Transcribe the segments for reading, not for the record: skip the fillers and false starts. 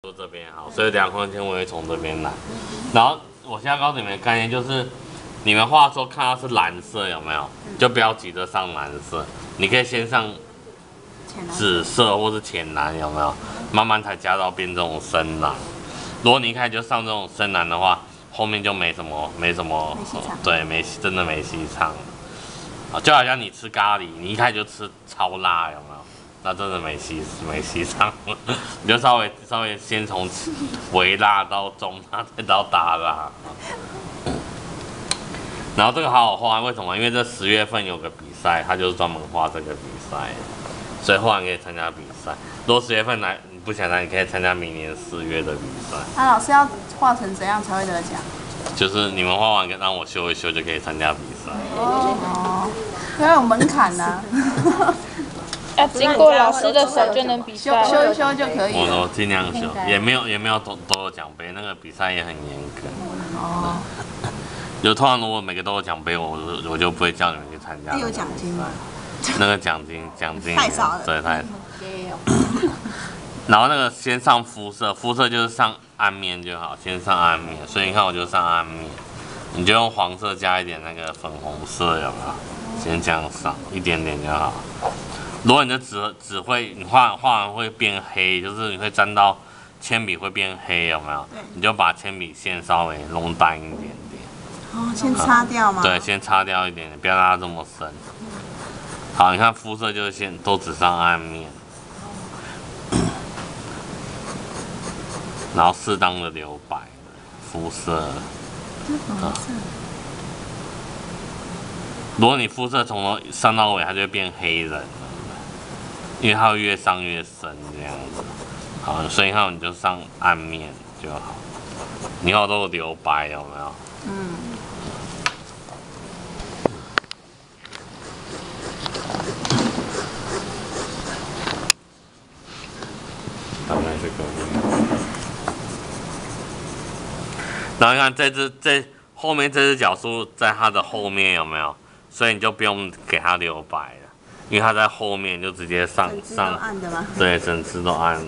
就这边好，所以两空间我会从这边来。然后我现在告诉你们的概念就是，你们画的时候看到是蓝色有没有？就不要急着上蓝色，你可以先上紫色或是浅蓝有没有？慢慢才加到变这种深蓝。如果你一开始就上这种深蓝的话，后面就没什么，对，真的没戏唱了。啊，就好像你吃咖喱，你一开始就吃超辣有没有？那真的没戏唱，你就稍微先从微辣到中辣，再到大辣。然后这个好好画，为什么？因为这10月份有个比赛，他就是专门画这个比赛，所以画完可以参加比赛。如果10月份来你不想来，你可以参加明年4月的比赛。 那老师要画成怎样才会得奖？ 就是你们画完让我修一修就可以参加比赛。 哦，因为有门槛呐。 要经过老师的手就能比赛， 修一修就可以了。 我尽量修，也没有都有奖杯，那个比赛也很严格。哦。就通常如果每个都有奖杯，我就不会叫你们去参加。 有奖金吗？ 那个奖金太少了， 对，太少。然后那个先上肤色，肤色就是上暗面就好，先上暗面。所以你看我就上暗面，你就用黄色加一点那个粉红色，有没有？先这样上一点点就好。如果你的纸会，你画完会变黑，就是你会沾到铅笔会变黑，有没有？你就把铅笔线稍微弄淡一点点。 哦，先擦掉吗？ 对，先擦掉一点点，不要让它这么深。好，你看肤色就是先都只上暗面，然后适当的留白肤色。如果你肤色从头上到尾，它就会变黑人了，因为它会越上越深这样子。好，所以你看你就上暗面就好。你看我都有留白，有没有？嗯。大概是可以。然后你看这后面这只角树在它的后面有没有？所以你就不用给它留白了，因为它在后面就直接上。 整只都暗的吗？ 对，整只都暗的。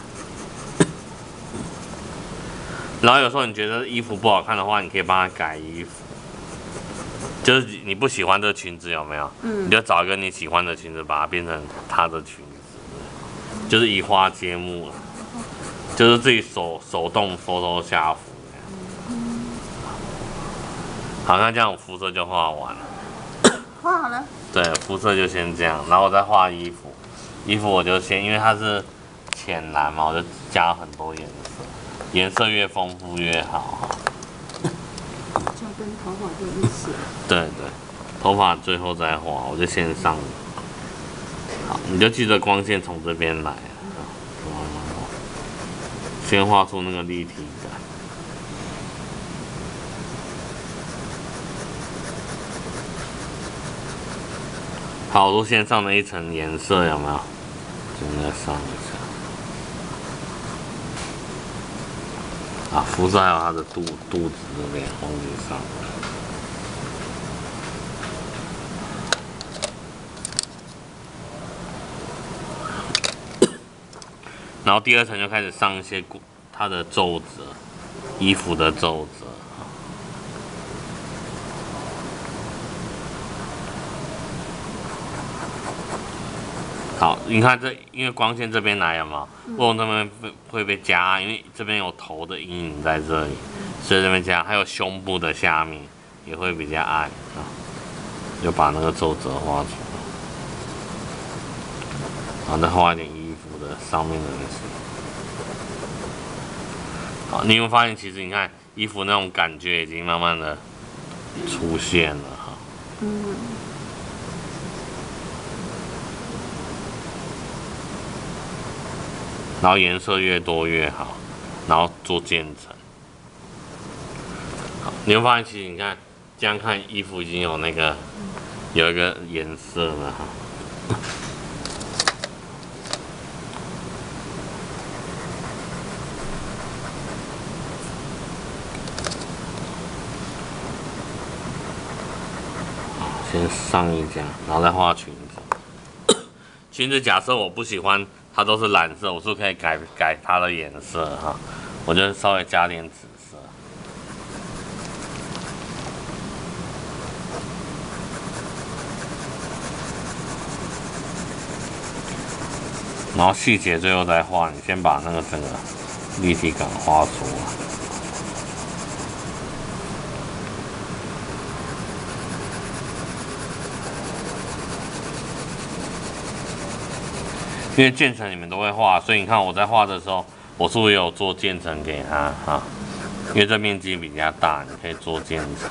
然后有时候你觉得衣服不好看的话，你可以帮它改衣服。就是你不喜欢这个裙子有没有？你就找一个你喜欢的裙子，把它变成它的裙子，就是移花接木了，就是自己手动下服。好，那这样我肤色就画完了。 画好了。 对，肤色就先这样，然后我再画衣服。衣服我就先，因为它是浅蓝嘛，我就加很多颜色，颜色越丰富越好。 就跟头发就一起。 对，头发最后再画，我就先上。好，你就记得光线从这边来，先画出那个立体感。好，我都先上了一层颜色，有没有？现在上一下。啊，肤色还有它的肚子这边忘记上了。然后第2层就开始上一些它的皱褶，衣服的皱褶。好，你看因为光线这边来了嘛，为什么这边会被加暗？因为这边有头的阴影在这里，所以这边加，还有胸部的下面也会比较暗啊，就把那个皱褶画出来，然后再画一点衣服的上面的那些。好，你有没有发现，其实你看衣服那种感觉已经慢慢的出现了哈。然后颜色越多越好，然后做渐层。好，你会发现其实你看这样看衣服已经有一个颜色了哈。先上一家，然后再画裙子。裙子假设我不喜欢它都是蓝色，我是不是可以改它的颜色哈？我就稍微加点紫色。然后细节最后再画，你先把那个整个立体感画出来。因为渐层你们都会画，所以你看我在画的时候，我是不是也有做渐层给它哈？因为这面积比较大，你可以做渐层。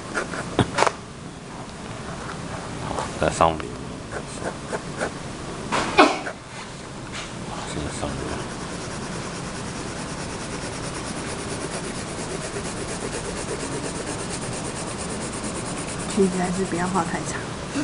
好，在上面。 裙子还是不要画太长。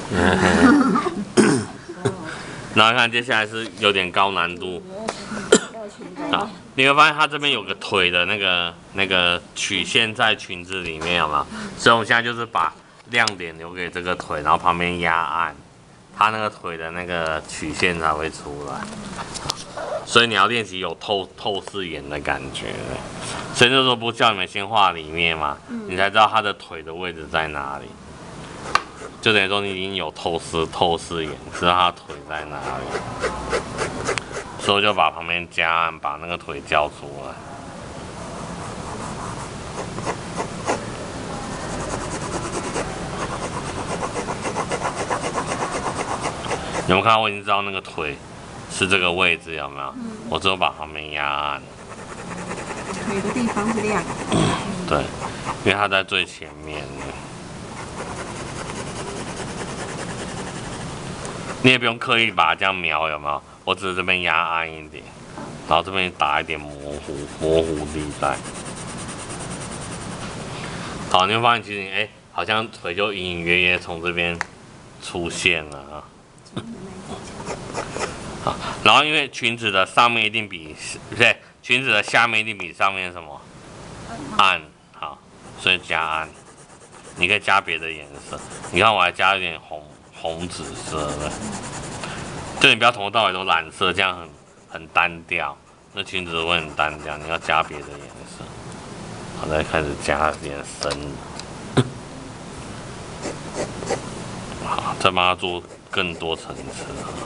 然后看接下来是有点高难度，好，你会发现它这边有个腿的那个曲线在裙子里面有没有？所以我们现在就是把亮点留给这个腿，然后旁边压暗，它那个腿的那个曲线才会出来。所以你要练习有透视眼的感觉，所以那时候不叫你们先画里面嘛，你才知道它的腿的位置在哪里。就等于说你已经有透视眼，知道它腿在哪里，所以我就把旁边加暗，把那个腿交出来。有没有看到我已经知道那个腿是这个位置有没有？我只有把旁边压暗。 腿的地方是亮的。 对，因为它在最前面。你也不用刻意把它这样描，有没有？我只是这边压暗一点，然后这边打一点模糊地带。好，你会发现其实好像腿就隐隐约约从这边出现了啊。好，然后因为裙子的上面一定比不对，裙子的下面一定比上面什么暗，好，所以加暗。你可以加别的颜色，你看我还加一点红紫色的，就你不要从头到尾都蓝色，这样很单调，那裙子会很单调。你要加别的颜色，好，再开始加点深的，好，再帮它做更多层次。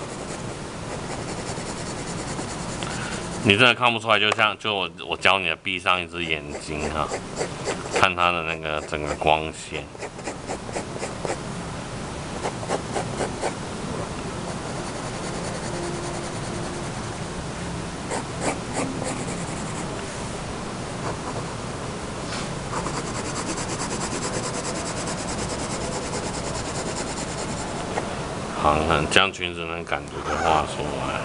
你真的看不出来，就我教你的，闭上一只眼睛哈，看它的那个整个光线。好，你看这样裙子那感觉就画出来，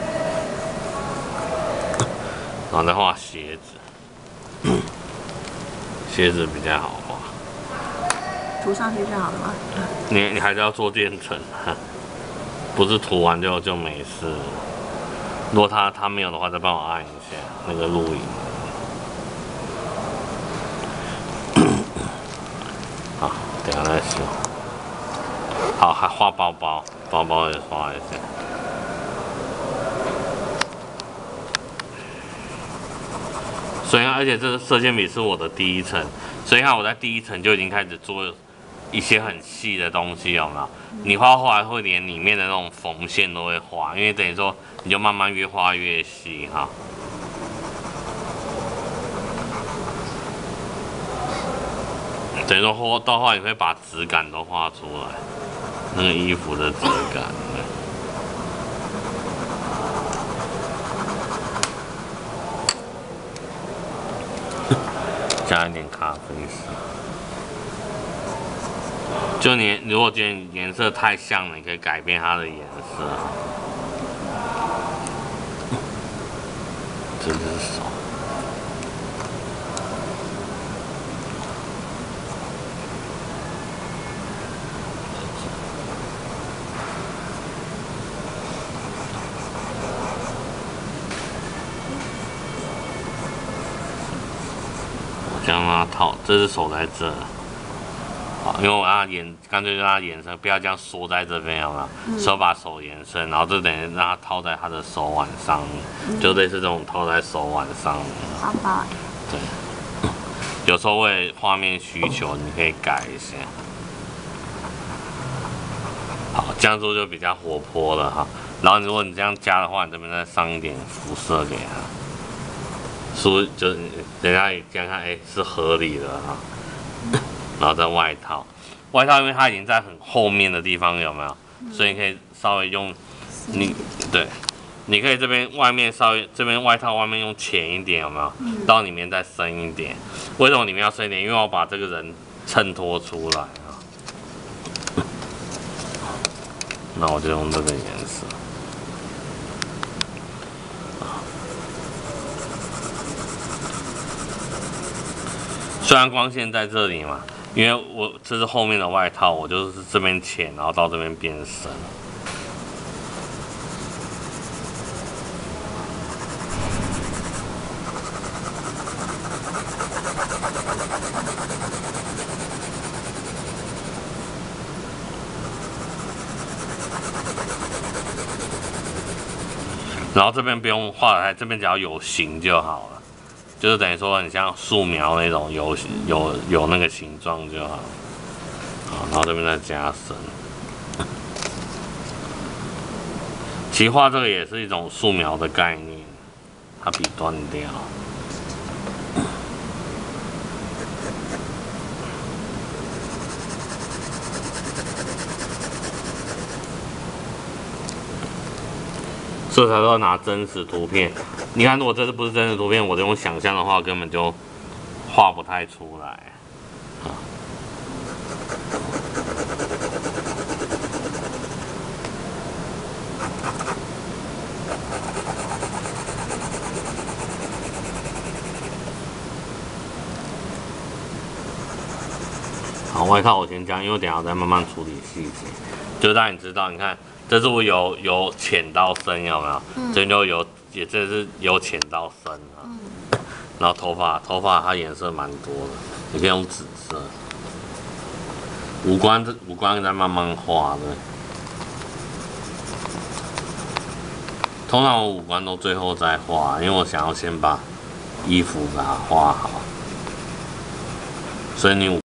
然后再画鞋子，鞋子比较好画。 涂上去就好了吗？ 你还是要做渐层，不是涂完就没事。如果他没有的话，再帮我按一下那个录影。好，等一下再修。好，还画包包也画一下。所以而且这个色铅笔是我的第一层，所以看我在第一层就已经开始做一些很细的东西，有没有？你画后来会连里面的那种缝线都会画，因为等于说你就慢慢越画越细哈。等于说到后来你会把质感都画出来，那个衣服的质感。加一点咖啡色，就你如果觉得颜色太像了，你可以改变它的颜色。这只手。将它套，这只手在这， 好，因为我让它干脆让它延伸，不要这样缩在这边，有没有？手把手延伸，然后就等于让它套在他的手腕上，就类似这种套在手腕上。 好吧。 对，有时候为画面需求，你可以改一下。好，这样做就比较活泼了哈。然后如果你这样加的话，你这边再上一点肤色给它，是不是就人家也这样看，哎，是合理的哈。然后再外套，因为它已经在很后面的地方，有没有？所以你可以稍微用对，你可以这边外面这边外套外面用浅一点，有没有？到里面再深一点。为什么里面要深一点？因为我把这个人衬托出来啊。那我就用这个颜色。虽然光线在这里嘛。因为这是后面的外套，我就是这边浅，然后到这边变深。然后这边不用画太，这边只要有形就好了。就是等于说很像素描那种有那个形状就好，好，然后这边再加深。其实画这个也是一种素描的概念，它笔断掉。所以才说拿真实图片。你看，如果这不是真实图片，我用想象的话，根本就画不太出来。好，外套我先这样，因为我等一下再慢慢处理细节，就让你知道，你看。这是我由浅到深，有没有？这就这是由浅到深啊。然后头发它颜色蛮多的，你可以用紫色。五官再慢慢画的。通常我五官都最后再画，因为我想要先把衣服给它画好。所以你